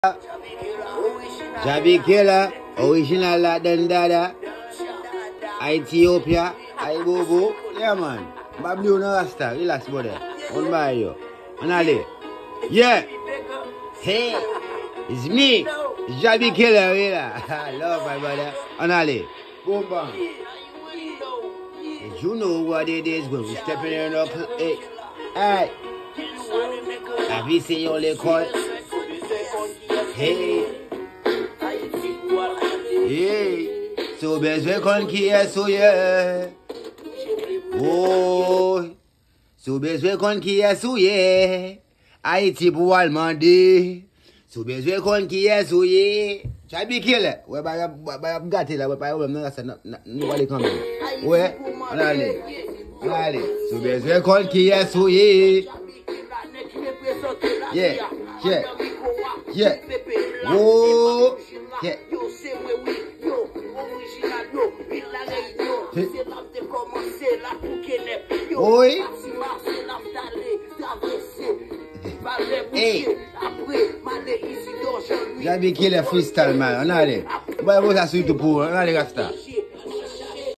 Jabi Killa, original Dada, Ethiopia, Bobo. Yeah, man. Killa Rasta, relax, brother. On by you. Anale. Yeah. Hey, it's me. It's Jabi Killa, yeah. I love my brother. Anale. Boom, bang. You know what it is when we stepping in the club. Hey. Hey. Have you seen your leg call? Hey. Hey. So bezwe kon kiye souye. Oh. So bezwe kon kiye souye. Haiti pou al mande. So bezwe kon kiye souye. Jabi Killa. We ba gati la we pa yo nan rasta nobody coming. We Anale. So bezwe kon kiye souye. Yeah. Oh. Yeah. Oi. Hey. Jabi Killa freestyle, man. Anale. Boy, what's that sweet to pour? Anale Rasta.